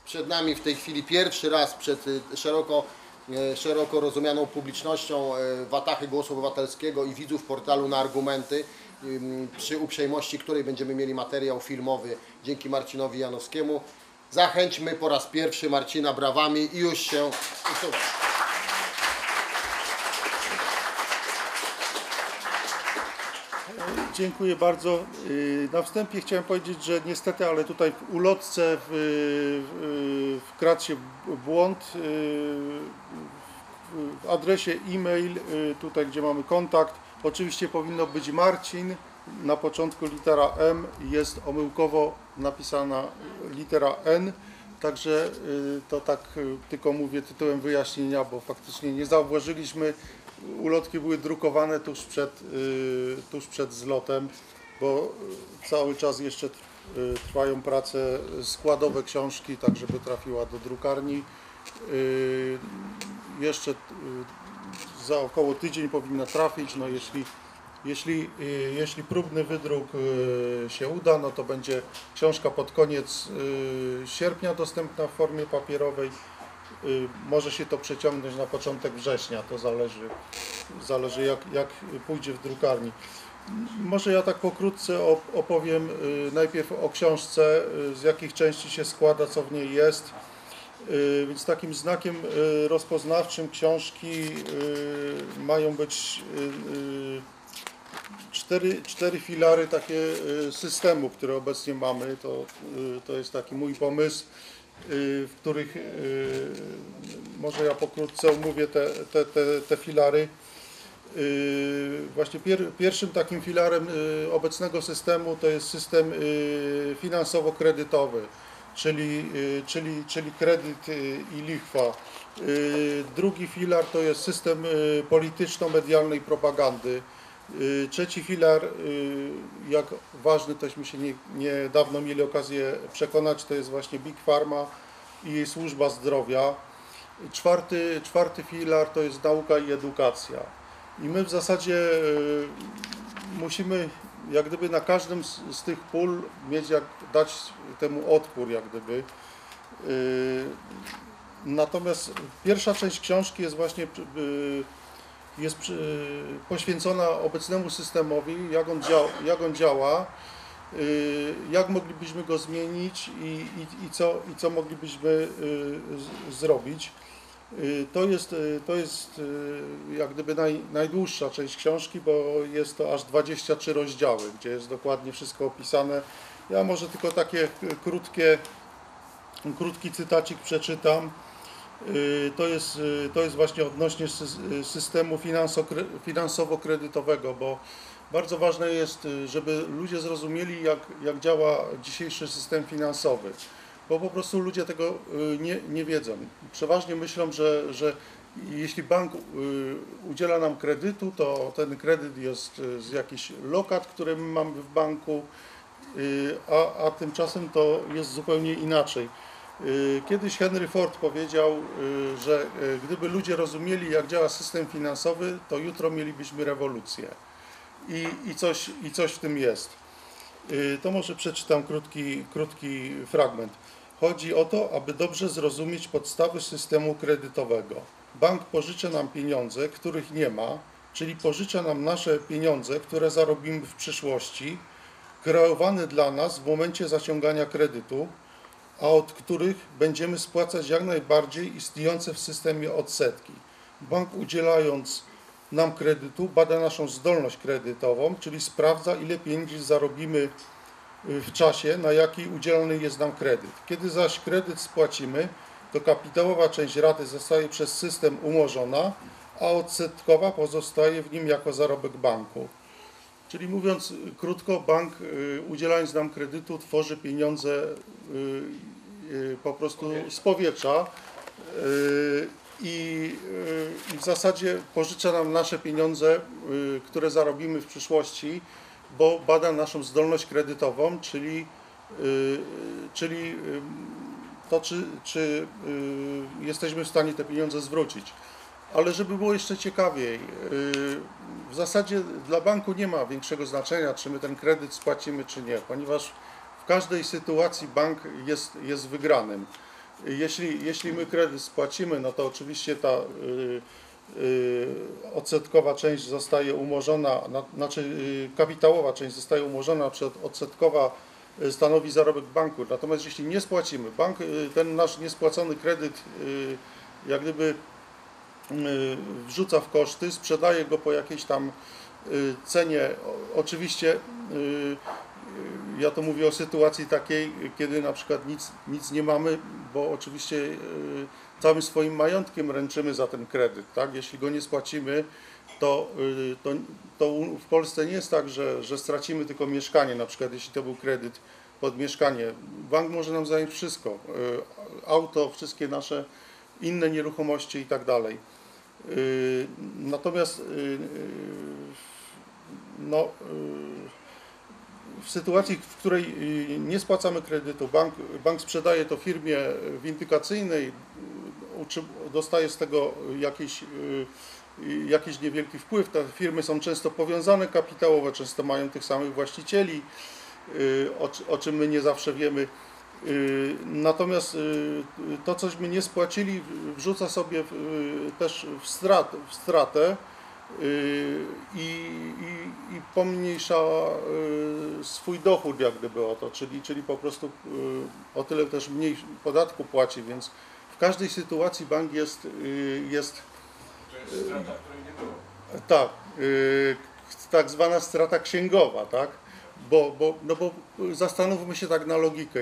przed nami w tej chwili pierwszy raz przed szeroko rozumianą publicznością Watachy Głosu Obywatelskiego i widzów portalu Na Argumenty, przy uprzejmości której będziemy mieli materiał filmowy dzięki Marcinowi Janowskiemu. Zachęćmy po raz pierwszy Marcina brawami i już się usuwa. Dziękuję bardzo. Na wstępie chciałem powiedzieć, że niestety, ale tutaj w ulotce wkradł się błąd w adresie e-mail, tutaj gdzie mamy kontakt. Oczywiście powinno być Marcin, na początku litera M, jest omyłkowo napisana litera N, także to tak tylko mówię tytułem wyjaśnienia, bo faktycznie nie zauważyliśmy. Ulotki były drukowane tuż przed zlotem, bo cały czas jeszcze trwają prace składowe książki, tak żeby trafiła do drukarni. Jeszcze za około tydzień powinna trafić. No jeśli próbny wydruk się uda, no to będzie książka pod koniec sierpnia dostępna w formie papierowej. Może się to przeciągnąć na początek września, to zależy jak pójdzie w drukarni. Może ja tak pokrótce opowiem najpierw o książce, z jakich części się składa, co w niej jest. Więc takim znakiem rozpoznawczym książki mają być cztery filary takie systemu, które obecnie mamy. To jest taki mój pomysł, w których może ja pokrótce omówię te filary. Właśnie pierwszym takim filarem obecnego systemu to jest system finansowo-kredytowy, czyli kredyt i lichwa. Drugi filar to jest system polityczno-medialnej propagandy. Trzeci filar, jak ważny, tośmy się niedawno mieli okazję przekonać, to jest właśnie Big Pharma i jej służba zdrowia. Czwarty filar to jest nauka i edukacja. I my w zasadzie musimy jak gdyby na każdym z tych pól dać temu odpór jak gdyby. Natomiast pierwsza część książki jest właśnie poświęcona obecnemu systemowi, jak on działa, jak moglibyśmy go zmienić i co moglibyśmy zrobić. To jest jak gdyby najdłuższa część książki, bo jest to aż 23 rozdziały, gdzie jest dokładnie wszystko opisane. Ja może tylko takie krótki cytacik przeczytam. To jest właśnie odnośnie systemu finansowo-kredytowego, bo bardzo ważne jest, żeby ludzie zrozumieli, jak działa dzisiejszy system finansowy, bo po prostu ludzie tego nie wiedzą. Przeważnie myślą, że jeśli bank udziela nam kredytu, to ten kredyt jest z jakichś lokat, które my mamy w banku, a tymczasem to jest zupełnie inaczej. Kiedyś Henry Ford powiedział, że gdyby ludzie rozumieli, jak działa system finansowy, to jutro mielibyśmy rewolucję. I coś w tym jest. To może przeczytam krótki fragment. Chodzi o to, aby dobrze zrozumieć podstawy systemu kredytowego. Bank pożycza nam pieniądze, których nie ma, czyli pożycza nam nasze pieniądze, które zarobimy w przyszłości, kreowane dla nas w momencie zaciągania kredytu, a od których będziemy spłacać jak najbardziej istniejące w systemie odsetki. Bank, udzielając nam kredytu, bada naszą zdolność kredytową, czyli sprawdza, ile pieniędzy zarobimy w czasie, na jaki udzielony jest nam kredyt. Kiedy zaś kredyt spłacimy, to kapitałowa część raty zostaje przez system umorzona, a odsetkowa pozostaje w nim jako zarobek banku. Czyli mówiąc krótko, bank, udzielając nam kredytu, tworzy pieniądze po prostu z powietrza i w zasadzie pożycza nam nasze pieniądze, które zarobimy w przyszłości, bo bada naszą zdolność kredytową, czyli to, czy jesteśmy w stanie te pieniądze zwrócić. Ale żeby było jeszcze ciekawiej, w zasadzie dla banku nie ma większego znaczenia, czy my ten kredyt spłacimy, czy nie, ponieważ w każdej sytuacji bank jest wygranym. jeśli my kredyt spłacimy, no to oczywiście ta odsetkowa część zostaje umorzona, kapitałowa część zostaje umorzona, na przykład odsetkowa stanowi zarobek banku. Natomiast jeśli nie spłacimy, bank ten nasz niespłacony kredyt jak gdyby wrzuca w koszty, sprzedaje go po jakiejś tam cenie. Oczywiście ja to mówię o sytuacji takiej, kiedy na przykład nic nie mamy, bo oczywiście całym swoim majątkiem ręczymy za ten kredyt, tak? Jeśli go nie spłacimy, to w Polsce nie jest tak, że stracimy tylko mieszkanie, na przykład jeśli to był kredyt pod mieszkanie. Bank może nam zająć wszystko, auto, wszystkie nasze inne nieruchomości i tak dalej. Natomiast no, w sytuacji, w której nie spłacamy kredytu, bank sprzedaje to firmie windykacyjnej, dostaje z tego jakiś niewielki wpływ. Te firmy są często powiązane kapitałowo, często mają tych samych właścicieli, o czym my nie zawsze wiemy. Natomiast to, cośmy nie spłacili, wrzuca sobie też w stratę i pomniejsza swój dochód jak gdyby o to, czyli po prostu o tyle też mniej podatku płaci, więc w każdej sytuacji bank jest To jest strata, której nie było. tak, tak zwana strata księgowa, tak? Bo zastanówmy się tak na logikę,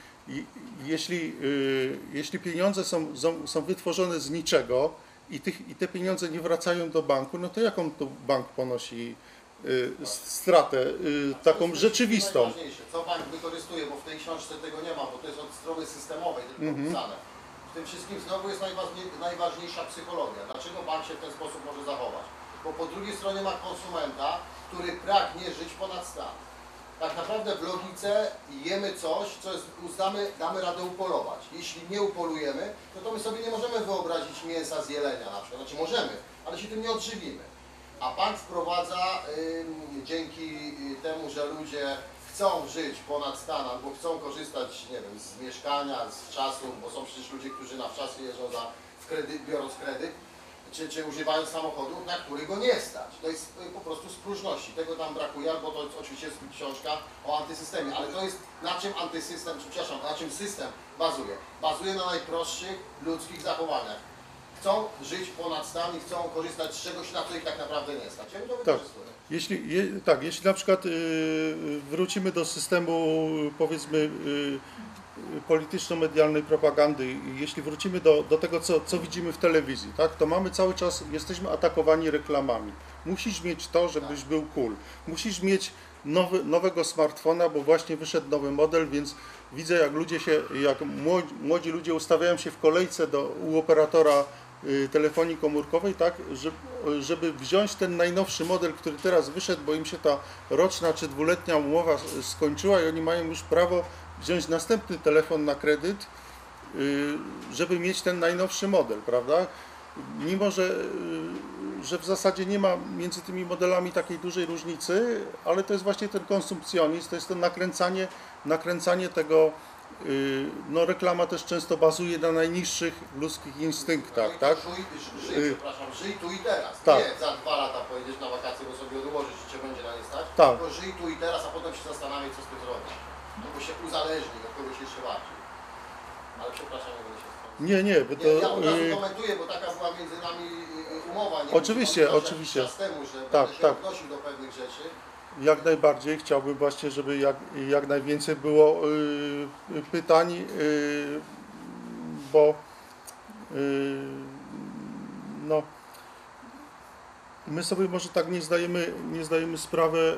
jeśli pieniądze są wytworzone z niczego i te pieniądze nie wracają do banku, no to jaką tu bank ponosi stratę taką rzeczywistą? Najważniejsze, co bank wykorzystuje, bo w tej książce tego nie ma, bo to jest od strony systemowej tylko opisane. W tym wszystkim znowu jest najważniejsza psychologia. Dlaczego bank się w ten sposób może zachować? Bo po drugiej stronie ma konsumenta, który pragnie żyć ponad stan. Tak naprawdę w logice jemy coś, co jest, damy radę upolować. Jeśli nie upolujemy, no to my sobie nie możemy wyobrazić mięsa z jelenia na przykład. Znaczy możemy, ale się tym nie odżywimy. A bank wprowadza dzięki temu, że ludzie chcą żyć ponad stan albo chcą korzystać, nie wiem, z mieszkania, z czasu, bo są przecież ludzie, którzy na wczasy jeżdżą biorąc kredyt, czy używając samochodu, na który go nie stać. To jest po prostu z próżności. Tego tam brakuje, albo to oczywiście jest książka o antysystemie, ale to jest na czym antysystem, przepraszam, na czym system bazuje. Bazuje na najprostszych ludzkich zachowaniach. Chcą żyć ponad stan i chcą korzystać z czegoś, na co ich tak naprawdę nie stać. Ja to wykorzystuję. Jeśli na przykład wrócimy do systemu, powiedzmy, polityczno-medialnej propagandy, jeśli wrócimy do tego, co widzimy w telewizji, tak, to mamy cały czas, jesteśmy atakowani reklamami. Musisz mieć to, żebyś był cool. Musisz mieć nowego smartfona, bo właśnie wyszedł nowy model, więc widzę, jak młodzi ludzie ustawiają się w kolejce u operatora telefonii komórkowej, tak, żeby wziąć ten najnowszy model, który teraz wyszedł, bo im się ta roczna czy dwuletnia umowa skończyła i oni mają już prawo wziąć następny telefon na kredyt, żeby mieć ten najnowszy model, prawda? Mimo, że w zasadzie nie ma między tymi modelami takiej dużej różnicy, ale to jest właśnie ten konsumpcjonizm, to jest to nakręcanie tego. No, reklama też często bazuje na najniższych ludzkich instynktach, tak? Żyj tu i teraz. Tak. Nie za 2 lata pojedziesz na wakacje, bo sobie odłożysz, czy cię będzie na nie stać. Tak. Tylko żyj tu i teraz, a potem się zastanawiaj, co z tym zrobić. No bo się uzależni od kogoś jeszcze bardziej. Ale przepraszam, nie będę się wtrącał. Nie, bo to... Ja od razu komentuję, bo taka była między nami umowa. Nie Oczywiście, wiem, oczywiście. czas temu, że Tak, będę się tak. odnosił do pewnych rzeczy. Jak najbardziej chciałbym właśnie, żeby jak najwięcej było pytań, bo no, my sobie może tak nie zdajemy sprawy,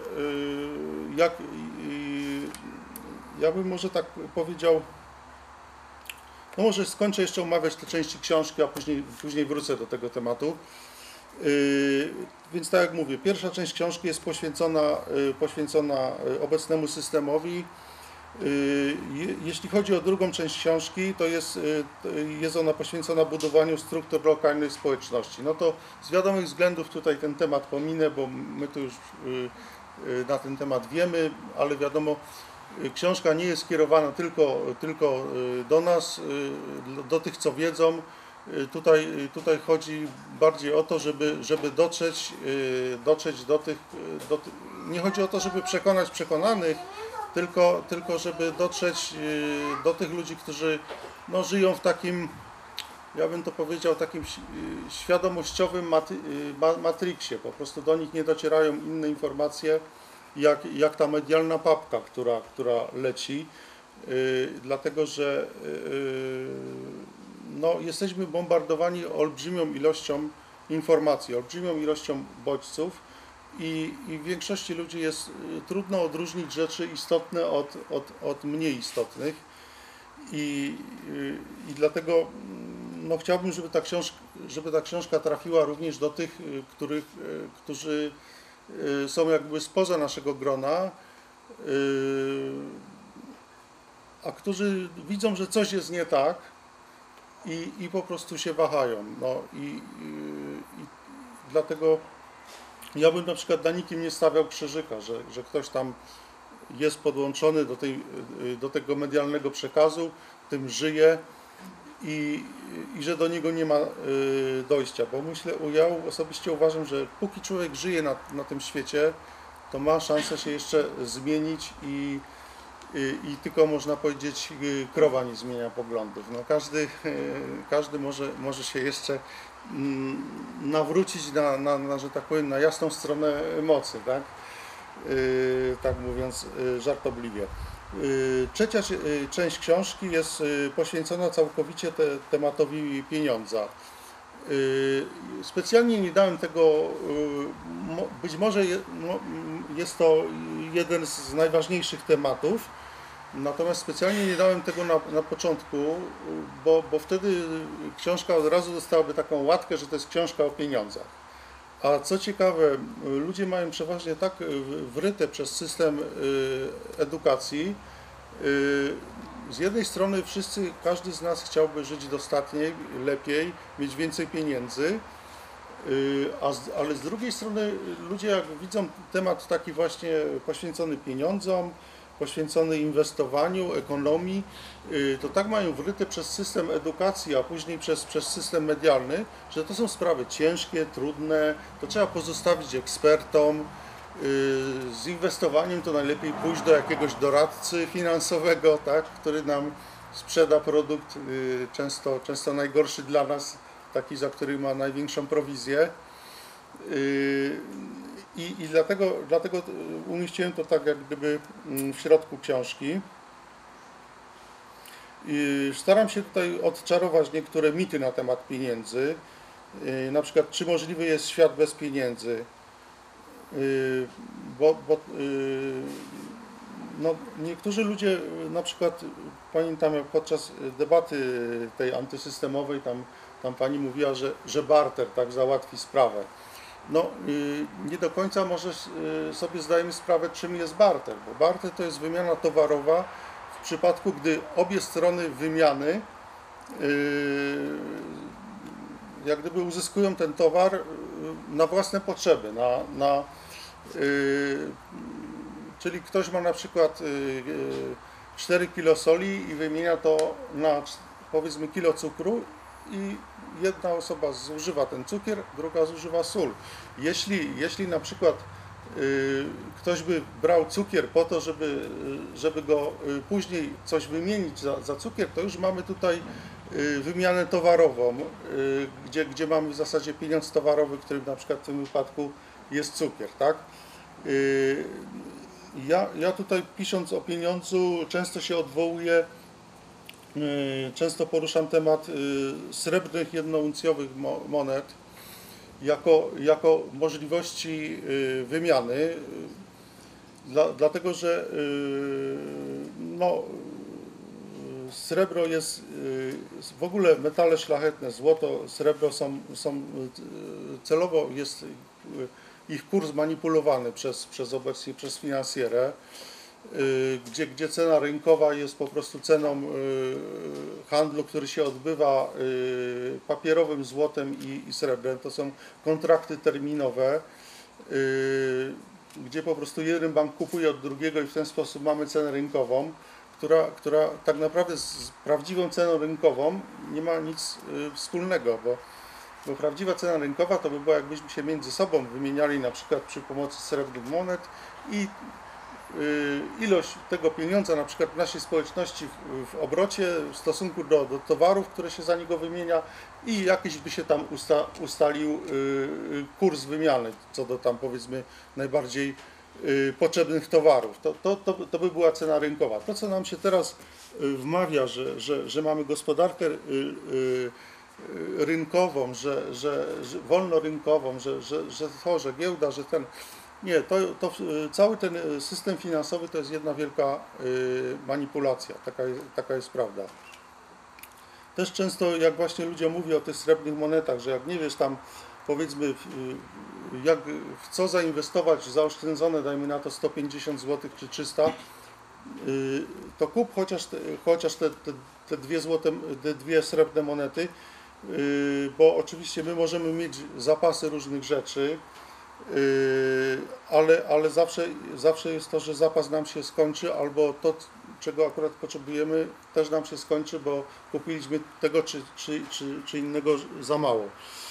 ja bym może tak powiedział, no może skończę jeszcze omawiać te części książki, a później wrócę do tego tematu. Więc tak jak mówię, pierwsza część książki jest poświęcona obecnemu systemowi. Jeśli chodzi o drugą część książki, to jest ona poświęcona budowaniu struktur lokalnej społeczności. No to z wiadomych względów tutaj ten temat pominę, bo my tu już na ten temat wiemy, ale wiadomo, książka nie jest skierowana tylko do nas, do tych, co wiedzą. Tutaj chodzi bardziej o to, żeby dotrzeć nie chodzi o to, żeby przekonać przekonanych, tylko żeby dotrzeć do tych ludzi, którzy no, żyją w takim, ja bym to powiedział, takim świadomościowym matriksie. Po prostu do nich nie docierają inne informacje, jak ta medialna papka, która leci, dlatego że no, jesteśmy bombardowani olbrzymią ilością informacji, olbrzymią ilością bodźców i w większości ludzi jest trudno odróżnić rzeczy istotne od mniej istotnych i dlatego no, chciałbym, żeby ta książka trafiła również do tych, którzy są jakby spoza naszego grona, a którzy widzą, że coś jest nie tak i po prostu się wahają. No, i dlatego ja bym na przykład na nikim nie stawiał krzyżyka, że ktoś tam jest podłączony do tego medialnego przekazu, tym żyje i że do niego nie ma dojścia, bo ja osobiście uważam, że póki człowiek żyje na tym świecie, to ma szansę się jeszcze zmienić i tylko można powiedzieć, krowa nie zmienia poglądów. No, każdy może się jeszcze nawrócić że tak powiem, na jasną stronę mocy, tak? Tak mówiąc żartobliwie. Trzecia część książki jest poświęcona całkowicie tematowi pieniądza. Specjalnie nie dałem tego, być może jest to jeden z najważniejszych tematów, natomiast specjalnie nie dałem tego na początku, bo wtedy książka od razu dostałaby taką łatkę, że to jest książka o pieniądzach. A co ciekawe, ludzie mają przeważnie tak wryte przez system edukacji. Z jednej strony każdy z nas chciałby żyć dostatniej, lepiej, mieć więcej pieniędzy, ale z drugiej strony ludzie jak widzą temat taki właśnie poświęcony pieniądzom, poświęcony inwestowaniu, ekonomii, to tak mają wryte przez system edukacji, a później przez system medialny, że to są sprawy ciężkie, trudne, to trzeba pozostawić ekspertom. Z inwestowaniem to najlepiej pójść do jakiegoś doradcy finansowego, tak, który nam sprzeda produkt, często najgorszy dla nas, taki, za który ma największą prowizję. I dlatego umieściłem to tak jak gdyby w środku książki. Staram się tutaj odczarować niektóre mity na temat pieniędzy. Na przykład, czy możliwy jest świat bez pieniędzy? No, niektórzy ludzie, na przykład pamiętam jak podczas debaty tej antysystemowej, tam pani mówiła, że barter tak załatwi sprawę. No, nie do końca może sobie zdajemy sprawę, czym jest barter, bo barter to jest wymiana towarowa w przypadku, gdy obie strony wymiany jak gdyby uzyskują ten towar na własne potrzeby, czyli ktoś ma na przykład 4 kg soli i wymienia to na powiedzmy kilo cukru i jedna osoba zużywa ten cukier, druga zużywa sól. Jeśli na przykład ktoś by brał cukier po to, żeby go później coś wymienić za cukier, to już mamy tutaj wymianę towarową, gdzie mamy w zasadzie pieniądz towarowy, którym na przykład w tym wypadku jest cukier, tak? Ja tutaj pisząc o pieniądzu często się odwołuję, często poruszam temat srebrnych jednouncjowych monet jako możliwości wymiany, dlatego że no, srebro jest, w ogóle metale szlachetne, złoto, srebro są celowo jest ich kurs manipulowany obecnie przez finansjerę, gdzie cena rynkowa jest po prostu ceną handlu, który się odbywa papierowym złotem i srebrem. To są kontrakty terminowe. gdzie po prostu jeden bank kupuje od drugiego i w ten sposób mamy cenę rynkową, która tak naprawdę z prawdziwą ceną rynkową nie ma nic wspólnego, bo prawdziwa cena rynkowa to by była, jakbyśmy się między sobą wymieniali na przykład przy pomocy srebrnych monet i ilość tego pieniądza na przykład w naszej społeczności w obrocie w stosunku do towarów, które się za niego wymienia i jakiś by się tam ustalił kurs wymiany co do tam powiedzmy najbardziej potrzebnych towarów. To by była cena rynkowa. To, co nam się teraz wmawia, że mamy gospodarkę rynkową, że wolnorynkową, że giełda, że ten... Nie, cały ten system finansowy to jest jedna wielka manipulacja, taka jest prawda. Też często jak właśnie ludzie mówią o tych srebrnych monetach, że jak nie wiesz tam powiedzmy w co zainwestować zaoszczędzone, dajmy na to 150 zł czy 300, to kup chociaż te dwie srebrne monety, bo oczywiście my możemy mieć zapasy różnych rzeczy, ale zawsze jest to, że zapas nam się skończy, albo to, czego akurat potrzebujemy, też nam się skończy, bo kupiliśmy tego czy innego za mało.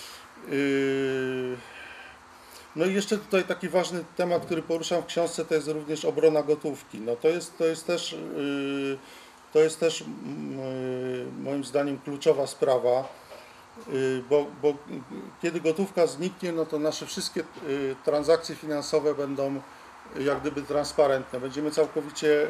No i jeszcze tutaj taki ważny temat, który poruszam w książce, to jest również obrona gotówki. No to jest też moim zdaniem kluczowa sprawa, bo kiedy gotówka zniknie, no to nasze wszystkie transakcje finansowe będą jak gdyby transparentne. Będziemy całkowicie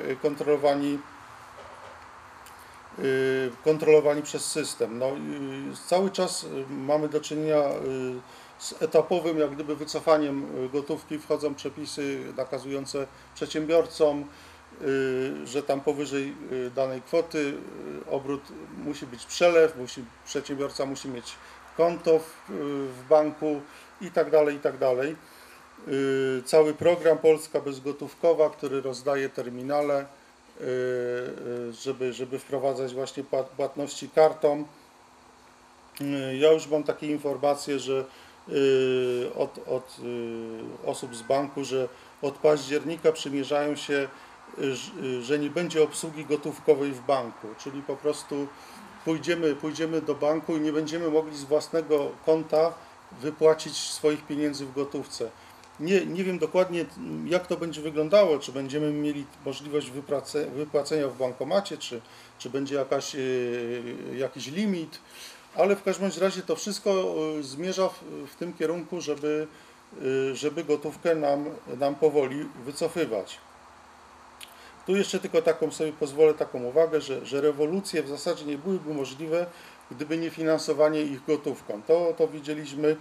kontrolowani przez system. No, cały czas mamy do czynienia z etapowym jak gdyby wycofaniem gotówki. Wchodzą przepisy nakazujące przedsiębiorcom, że tam powyżej danej kwoty obrót musi być przelew, przedsiębiorca musi mieć konto w banku i tak dalej, i tak dalej. Cały program Polska Bezgotówkowa, który rozdaje terminale, żeby wprowadzać właśnie płatności kartą. Ja już mam takie informacje, że od osób z banku, że od października przymierzają się, że nie będzie obsługi gotówkowej w banku, czyli po prostu pójdziemy do banku i nie będziemy mogli z własnego konta wypłacić swoich pieniędzy w gotówce. Nie wiem dokładnie, jak to będzie wyglądało, czy będziemy mieli możliwość wypłacenia w bankomacie, czy będzie jakiś limit, ale w każdym razie to wszystko zmierza w tym kierunku, żeby gotówkę nam powoli wycofywać. Tu jeszcze tylko sobie pozwolę taką uwagę, że rewolucje w zasadzie nie byłyby możliwe, gdyby nie finansowanie ich gotówką. To widzieliśmy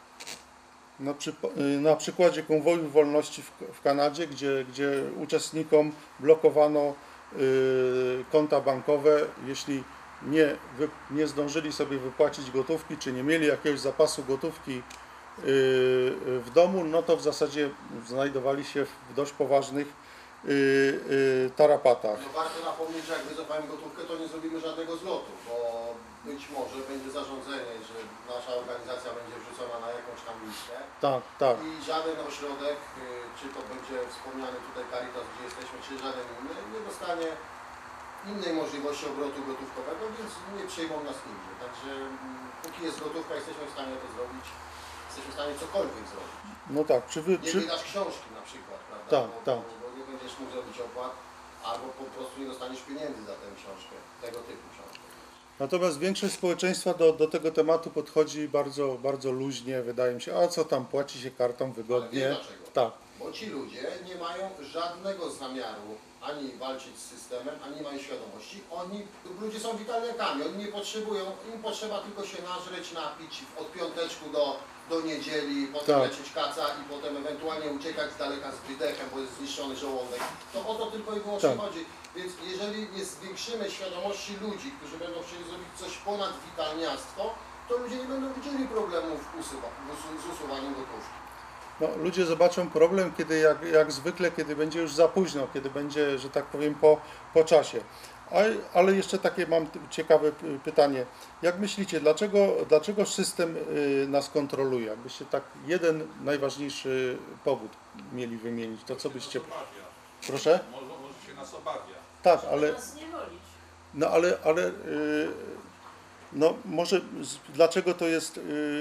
na przykładzie konwoju wolności w Kanadzie, gdzie uczestnikom blokowano konta bankowe, jeśli nie zdążyli sobie wypłacić gotówki, czy nie mieli jakiegoś zapasu gotówki w domu, no to w zasadzie znajdowali się w dość poważnych tarapatach. No warto napomnieć, że jak wycofamy gotówkę, to nie zrobimy żadnego zlotu, bo być może będzie zarządzenie, że nasza organizacja będzie wrzucona na jakąś tam listę. Tak. I żaden ośrodek, czy to będzie wspomniany tutaj Caritas, gdzie jesteśmy, czy żaden inny, nie dostanie innej możliwości obrotu gotówkowego, więc nie przyjmą nas nigdzie. Także póki jest gotówka, jesteśmy w stanie to zrobić, jesteśmy w stanie cokolwiek zrobić. No tak, Nie wydasz książki na przykład, prawda? Tak. Bo nie będziesz mógł zrobić opłat, albo po prostu nie dostaniesz pieniędzy za tę książkę, tego typu książkę. Natomiast większość społeczeństwa do tego tematu podchodzi bardzo, bardzo luźnie, wydaje mi się, a co tam, płaci się kartą wygodnie. Ale wiesz dlaczego? Tak. Bo ci ludzie nie mają żadnego zamiaru ani walczyć z systemem, ani nie mają świadomości. Ludzie są witalniakami, oni nie potrzebują, im potrzeba tylko się nażreć, napić od piąteczku do niedzieli, potem lecieć kaca i potem ewentualnie uciekać z daleka z wydechem, bo jest zniszczony żołądek. To o to tylko i wyłącznie chodzi. Więc jeżeli nie zwiększymy świadomości ludzi, którzy będą chcieli zrobić coś ponad witalniactwo, to ludzie nie będą widzieli problemów z usuwaniem gotówki. No, ludzie zobaczą problem, kiedy jak zwykle, kiedy będzie już za późno, kiedy będzie, że tak powiem, po czasie. Ale jeszcze takie mam ciekawe pytanie. Jak myślicie, dlaczego system nas kontroluje? Jakbyście tak jeden najważniejszy powód mieli wymienić, to co byście... Nas obawia. Proszę? Może się nas obawia. Tak, ale... Nas zniewolić. No ale no może dlaczego to jest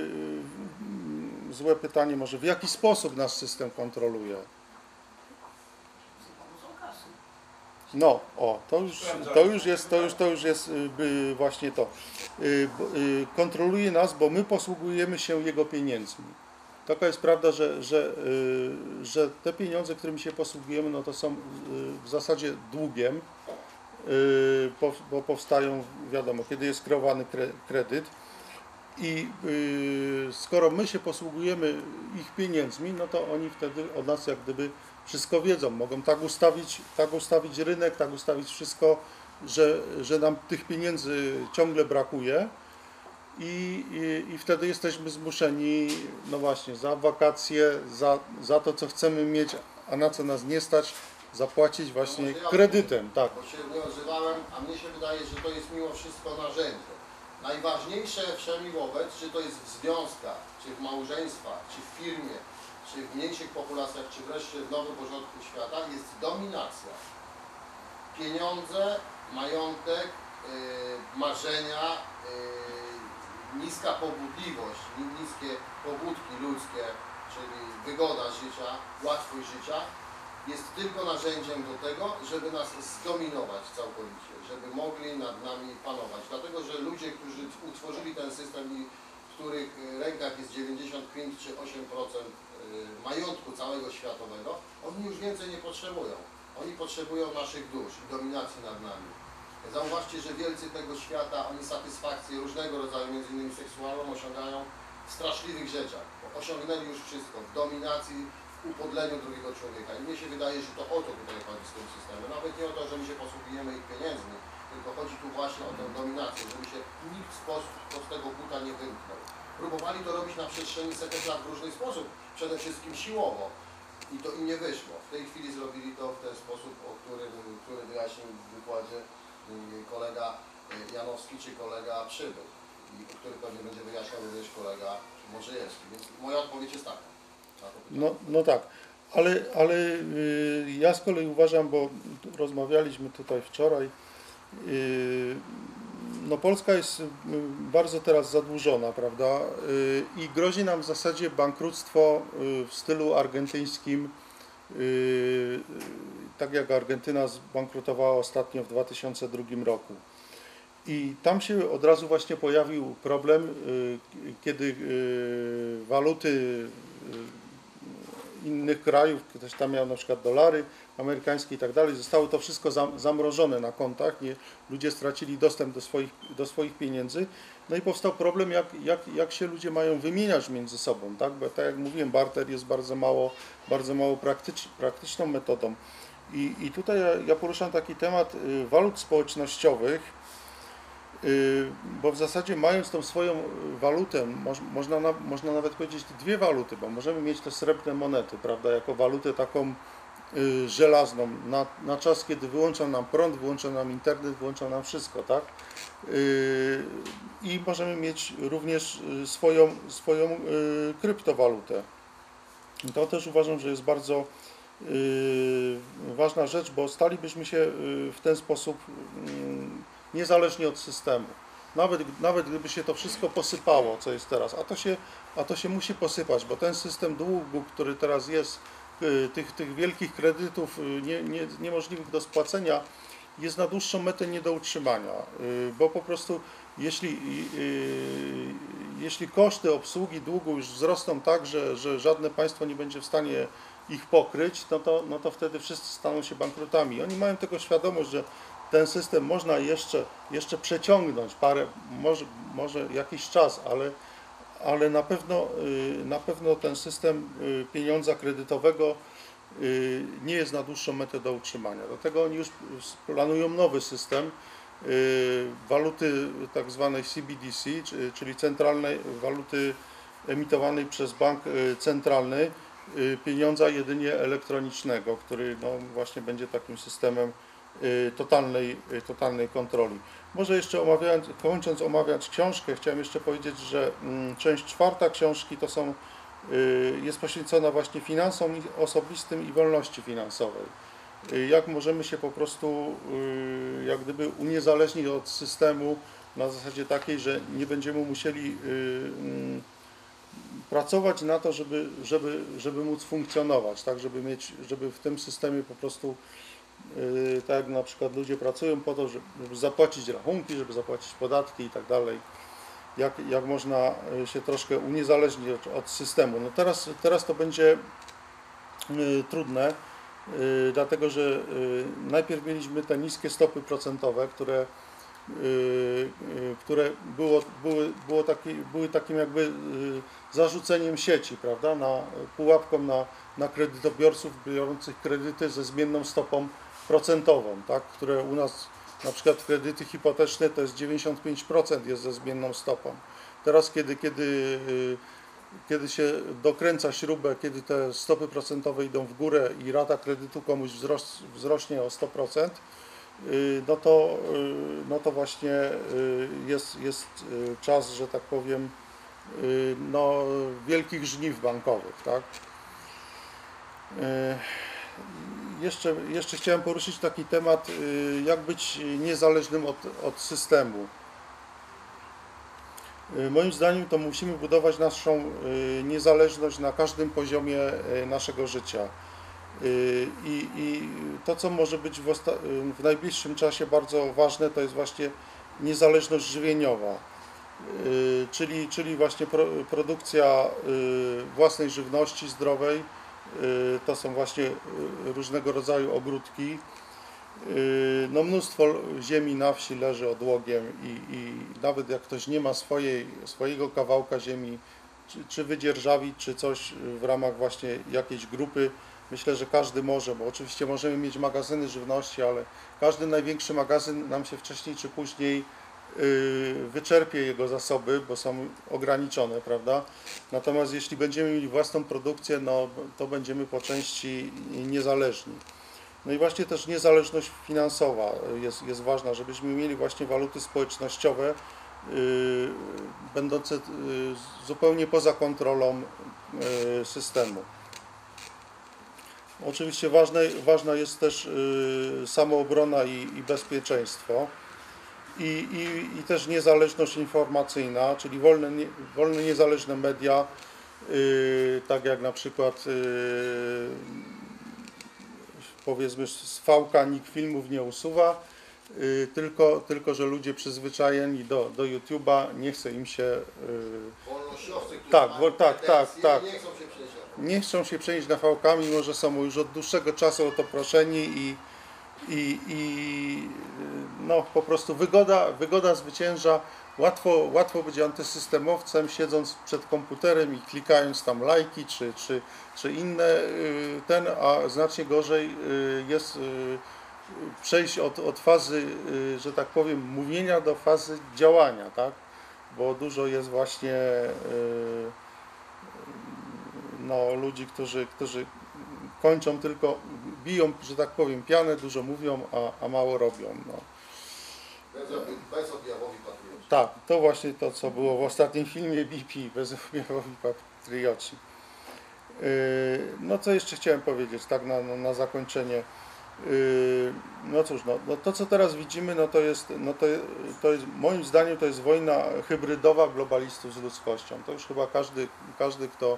złe pytanie, może w jaki sposób nas system kontroluje? Z pomocą kasy. No, o, to już jest właśnie to. Kontroluje nas, bo my posługujemy się jego pieniędzmi. Taka jest prawda, że te pieniądze, którymi się posługujemy, no to są w zasadzie długiem, bo powstają, wiadomo, kiedy jest kreowany kredyt i skoro my się posługujemy ich pieniędzmi, no to oni wtedy od nas jak gdyby wszystko wiedzą. Mogą tak ustawić rynek, tak ustawić wszystko, że nam tych pieniędzy ciągle brakuje i wtedy jesteśmy zmuszeni, no właśnie, za wakacje, za to, co chcemy mieć, a na co nas nie stać, zapłacić właśnie kredytem. Tak. Bo się nie odzywałem, a mnie się wydaje, że to jest mimo wszystko narzędzie. Najważniejsze wszemi wobec, czy to jest w związkach, czy w małżeństwach, czy w firmie, czy w mniejszych populacjach, czy wreszcie w nowym porządku świata, jest dominacja. Pieniądze, majątek, marzenia, niska pobudliwość, niskie pobudki ludzkie, czyli wygoda życia, łatwość życia, jest tylko narzędziem do tego, żeby nas zdominować całkowicie, żeby mogli nad nami panować. Dlatego, że ludzie, którzy utworzyli ten system i w których rękach jest 95 czy 8% majątku całego światowego, oni już więcej nie potrzebują. Oni potrzebują naszych dusz i dominacji nad nami. Zauważcie, że wielcy tego świata, oni satysfakcję różnego rodzaju, między innymi seksualną, osiągają w straszliwych rzeczach. Bo osiągnęli już wszystko, w dominacji, w upodleniu drugiego człowieka. I mnie się wydaje, że to o to tutaj chodzi z tym systemem. Nawet nie o to, że my się posługujemy ich pieniędzmi, tylko chodzi tu właśnie o tę dominację, żeby się nikt z tego buta nie wymknął. Próbowali to robić na przestrzeni setek lat w różny sposób, przede wszystkim siłowo. I to im nie wyszło. W tej chwili zrobili to w ten sposób, który wyjaśnił w wykładzie kolega Janowski czy kolega Przybył, i który pewnie będzie wyjaśniał również kolega Modrzejewski. Więc moja odpowiedź jest taka. No tak, ale ja z kolei uważam, bo rozmawialiśmy tutaj wczoraj, no Polska jest bardzo teraz zadłużona, prawda, i grozi nam w zasadzie bankructwo w stylu argentyńskim, tak jak Argentyna zbankrutowała ostatnio w 2002 roku. I tam się od razu właśnie pojawił problem, kiedy waluty innych krajów, ktoś tam miał na przykład dolary amerykańskie i tak dalej, zostało to wszystko zamrożone na kontach, ludzie stracili dostęp do swoich pieniędzy, no i powstał problem, jak się ludzie mają wymieniać między sobą, tak? Bo tak jak mówiłem, barter jest bardzo mało praktyczną metodą. I tutaj ja poruszam taki temat walut społecznościowych, bo w zasadzie mając tą swoją walutę, można nawet powiedzieć dwie waluty, bo możemy mieć te srebrne monety, prawda, jako walutę taką żelazną, na czas, kiedy wyłączą nam prąd, wyłączą nam internet, wyłączą nam wszystko, tak? I możemy mieć również swoją kryptowalutę. I to też uważam, że jest bardzo ważna rzecz, bo stalibyśmy się w ten sposób niezależnie od systemu. Nawet gdyby się to wszystko posypało, co jest teraz, a to się musi posypać, bo ten system długu, który teraz jest, tych wielkich kredytów niemożliwych do spłacenia, jest na dłuższą metę nie do utrzymania, bo po prostu jeśli koszty obsługi długu już wzrosną tak, że żadne państwo nie będzie w stanie ich pokryć, no to wtedy wszyscy staną się bankrutami. Oni mają tego świadomość, że ten system można jeszcze przeciągnąć może jakiś czas, ale na pewno ten system pieniądza kredytowego nie jest na dłuższą metę do utrzymania. Dlatego oni już planują nowy system waluty tak zwanej CBDC, czyli centralnej waluty emitowanej przez bank centralny, pieniądza jedynie elektronicznego, który no właśnie będzie takim systemem totalnej kontroli. Może jeszcze kończąc omawiać książkę, chciałem jeszcze powiedzieć, że część czwarta książki jest poświęcona właśnie finansom osobistym i wolności finansowej. Jak możemy się po prostu jak gdyby uniezależnić od systemu na zasadzie takiej, że nie będziemy musieli pracować na to, żeby móc funkcjonować, tak, żeby w tym systemie po prostu, tak jak na przykład ludzie pracują po to, żeby zapłacić rachunki, żeby zapłacić podatki i tak dalej, jak można się troszkę uniezależnić od systemu. No teraz to będzie trudne, dlatego że najpierw mieliśmy te niskie stopy procentowe, które były takim jakby zarzuceniem sieci, prawda, pułapką na kredytobiorców biorących kredyty ze zmienną stopą procentową, tak, które u nas na przykład kredyty hipoteczne to jest 95% jest ze zmienną stopą. Teraz kiedy się dokręca śrubę, kiedy te stopy procentowe idą w górę i rata kredytu komuś wzrośnie o 100%, no to właśnie jest czas, że tak powiem, no, wielkich żniw bankowych, tak? Jeszcze chciałem poruszyć taki temat, jak być niezależnym od systemu. Moim zdaniem to musimy budować naszą niezależność na każdym poziomie naszego życia. I to, co może być w najbliższym czasie bardzo ważne, to jest właśnie niezależność żywieniowa, czyli właśnie produkcja własnej żywności zdrowej, to są właśnie różnego rodzaju ogródki. No, mnóstwo ziemi na wsi leży odłogiem i nawet jak ktoś nie ma swojego kawałka ziemi, czy wydzierżawić, czy coś w ramach właśnie jakiejś grupy, myślę, że każdy może, bo oczywiście możemy mieć magazyny żywności, ale każdy największy magazyn nam się wcześniej czy później wyczerpie jego zasoby, bo są ograniczone, prawda? Natomiast jeśli będziemy mieli własną produkcję, no to będziemy po części niezależni. No i właśnie też niezależność finansowa jest ważna, żebyśmy mieli właśnie waluty społecznościowe, będące zupełnie poza kontrolą systemu. Oczywiście ważna jest też samoobrona i bezpieczeństwo i też niezależność informacyjna, czyli wolne niezależne media, tak jak na przykład powiedzmy z V-ka nikt filmów nie usuwa, tylko że ludzie przyzwyczajeni do YouTube'a, nie chce im się... Wolnościowcy, którzy Tak, mają tak, pretensje, tak. nie chcą się przenieść na Nie chcą się przenieść na V-ka, mimo że są już od dłuższego czasu o to proszeni i no po prostu wygoda zwycięża. Łatwo być antysystemowcem, siedząc przed komputerem i klikając tam lajki czy inne, a znacznie gorzej jest przejść od fazy, że tak powiem, mówienia do fazy działania, tak? Bo dużo jest właśnie no, ludzi, którzy kończą tylko, biją, że tak powiem, pianę, dużo mówią, a mało robią. No. bezobjawowi patrioci. Tak, to właśnie to, co było w ostatnim filmie BP, bezobjawowi patrioci. No co jeszcze chciałem powiedzieć, tak na zakończenie. No cóż, no to co teraz widzimy, to jest moim zdaniem to jest wojna hybrydowa globalistów z ludzkością. To już chyba każdy kto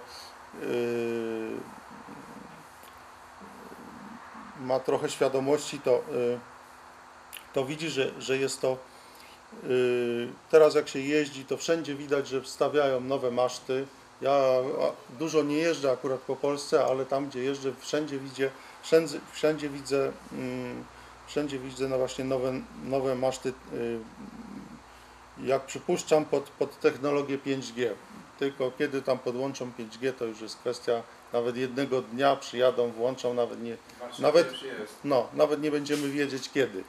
ma trochę świadomości, to widzi, że jest to teraz jak się jeździ, to wszędzie widać, że wstawiają nowe maszty. Ja dużo nie jeżdżę akurat po Polsce, ale tam gdzie jeżdżę wszędzie widzę no właśnie nowe maszty, jak przypuszczam pod technologię 5G. Tylko kiedy tam podłączą 5G, to już jest kwestia nawet jednego dnia, przyjadą, włączą, nawet nie będziemy wiedzieć kiedy.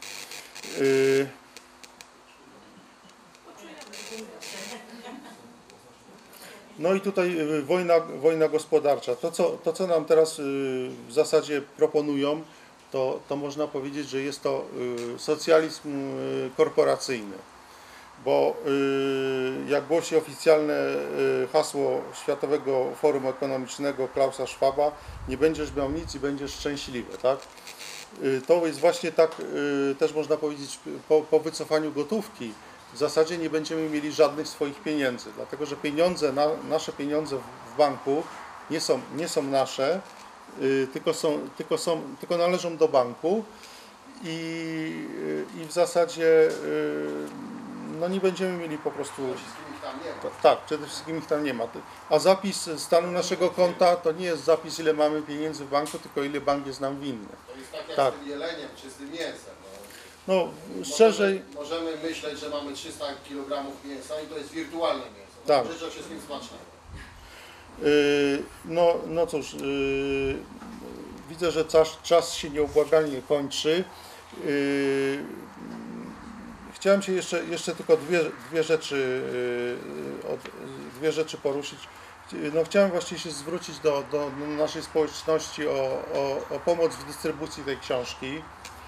No i tutaj wojna gospodarcza. To, co nam teraz w zasadzie proponują, to można powiedzieć, że jest to socjalizm korporacyjny. Bo jak głosi oficjalne hasło Światowego Forum Ekonomicznego Klausa Schwaba, nie będziesz miał nic i będziesz szczęśliwy, tak? To jest właśnie tak, też można powiedzieć, po wycofaniu gotówki w zasadzie nie będziemy mieli żadnych swoich pieniędzy, dlatego że pieniądze, nasze pieniądze w banku nie są nasze, tylko należą do banku i w zasadzie no nie będziemy mieli po prostu... Wszystkim ich tam nie ma. Tak, przede wszystkim ich tam nie ma. A zapis stanu naszego konta to nie jest zapis, ile mamy pieniędzy w banku, tylko ile bank jest nam winny. To jest tak jak Tak. z tym jeleniem czy z tym mięsem. No, szerzej... Możemy myśleć, że mamy 300 kg mięsa i to jest wirtualne mięso. Tak. Życzę wszystkim smacznego. No cóż, widzę, że czas się nieubłaganie kończy. Chciałem się jeszcze tylko dwie rzeczy poruszyć. No, chciałem właściwie się zwrócić do naszej społeczności o pomoc w dystrybucji tej książki.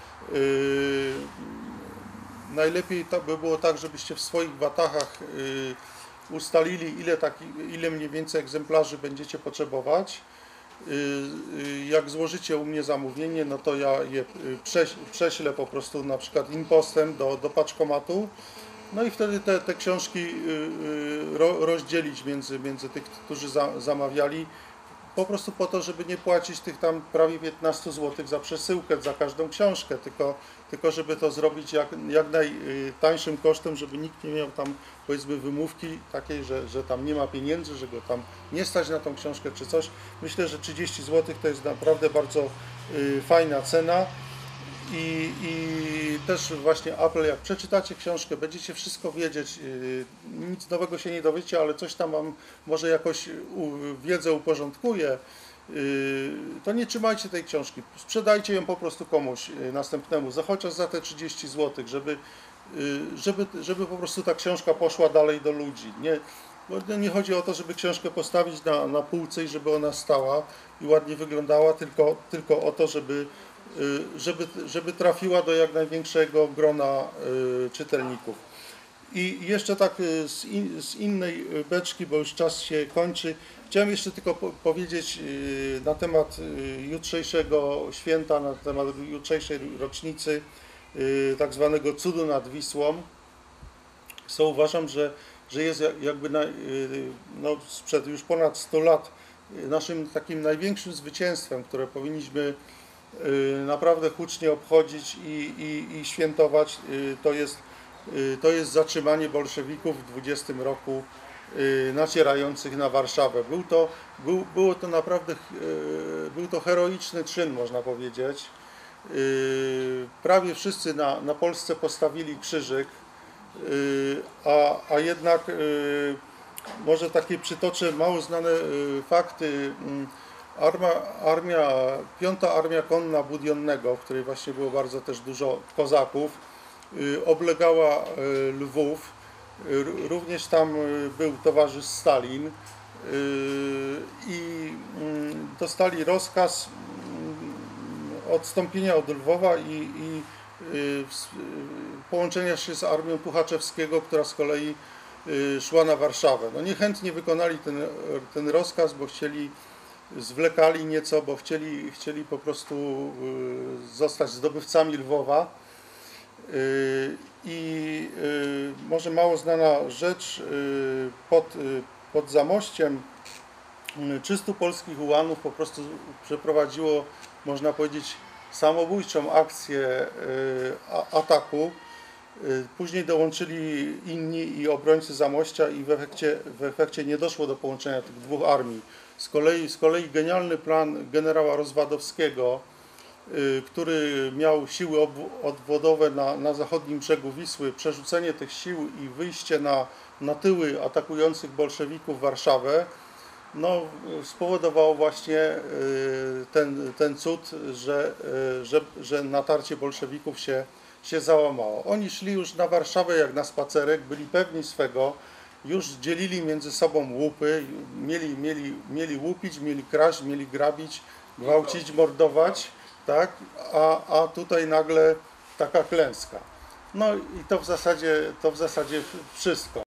Najlepiej to by było tak, żebyście w swoich watachach ustalili, ile mniej więcej egzemplarzy będziecie potrzebować. Jak złożycie u mnie zamówienie, no to ja je prześlę po prostu na przykład impostem do paczkomatu. No i wtedy te książki rozdzielić między tych, którzy zamawiali. Po prostu po to, żeby nie płacić tych tam prawie 15 zł za przesyłkę, za każdą książkę, tylko żeby to zrobić jak najtańszym kosztem, żeby nikt nie miał tam, powiedzmy, wymówki takiej, że tam nie ma pieniędzy, że go tam nie stać na tą książkę czy coś. Myślę, że 30 zł to jest naprawdę bardzo fajna cena. I też właśnie apel, jak przeczytacie książkę, będziecie wszystko wiedzieć, nic nowego się nie dowiecie, ale coś tam wam może jakoś wiedzę uporządkuje, to nie trzymajcie tej książki, sprzedajcie ją po prostu komuś następnemu, chociaż za te 30 zł, żeby po prostu ta książka poszła dalej do ludzi. Bo nie chodzi o to, żeby książkę postawić na półce i żeby ona stała i ładnie wyglądała, tylko o to, żeby trafiła do jak największego grona czytelników. I jeszcze tak z innej beczki, bo już czas się kończy, chciałem jeszcze tylko powiedzieć na temat jutrzejszego święta, na temat jutrzejszej rocznicy tak zwanego cudu nad Wisłą, co uważam, że jest jakby sprzed już ponad 100 lat naszym takim największym zwycięstwem, które powinniśmy naprawdę hucznie obchodzić i świętować. To jest zatrzymanie bolszewików w 20 roku nacierających na Warszawę. Był to naprawdę heroiczny czyn, można powiedzieć. Prawie wszyscy na Polsce postawili krzyżyk, a jednak może takie przytoczę mało znane fakty. Piąta Armia Konna Budionnego, w której właśnie było bardzo też dużo kozaków, oblegała Lwów. Również tam był towarzysz Stalin i dostali rozkaz odstąpienia od Lwowa i połączenia się z armią Tuchaczewskiego, która z kolei szła na Warszawę. No niechętnie wykonali ten rozkaz, bo zwlekali nieco, bo chcieli po prostu zostać zdobywcami Lwowa. I może mało znana rzecz, pod Zamościem 300 polskich ułanów po prostu przeprowadziło, można powiedzieć, samobójczą akcję ataku. Później dołączyli inni i obrońcy Zamościa i w efekcie nie doszło do połączenia tych dwóch armii. Z kolei genialny plan generała Rozwadowskiego, który miał siły odwodowe na zachodnim brzegu Wisły, przerzucenie tych sił i wyjście na tyły atakujących bolszewików Warszawę, no, spowodowało właśnie ten cud, że natarcie bolszewików się załamało. Oni szli już na Warszawę jak na spacerek, byli pewni swego, już dzielili między sobą łupy, mieli łupić, mieli kraść, mieli grabić, gwałcić, mordować. tak? A tutaj nagle taka klęska. No i to w zasadzie wszystko.